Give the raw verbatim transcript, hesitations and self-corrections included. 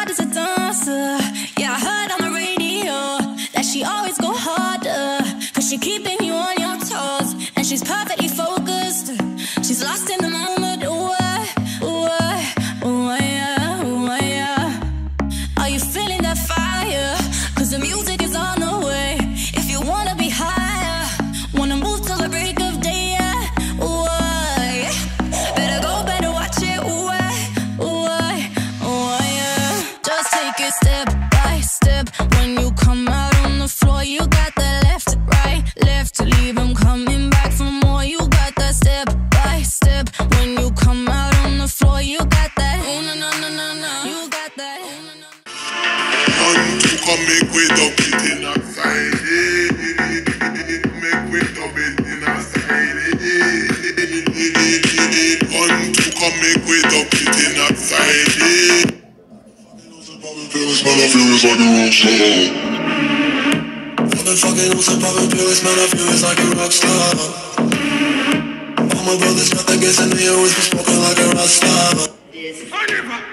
hard as a dancer. Yeah, I heard on the radio that she always go harder, cause she keeping you on your toes, and she's perfectly focused. She's lost in the moment. Ooh, uh, ooh, uh, ooh, uh, yeah, ooh, uh, yeah. Are you feeling that fire? Cause the music is on the way. If you wanna be higher, wanna move till the break of day, yeah. Ooh, uh, yeah. Better go, better watch it. Ooh, uh, ooh, uh, ooh, uh, yeah. Just take it step by step. When you come out on the floor, you got that left, right, left to leave them coming back for more. You got that step by step. When you come out on the floor, you got that. Oh, no, no, no, no, no. You got that. Oh, no, no. One, two, come make we dub it in a side. Make we dub it in a side. One, two, come make we dub it in a side. Feelings, man, I feel it's like a rock star. For the fucking who's a poppin' feelings, man, I feel it's like a rock star. All my brothers got that gas and they always be smoking like a rock star.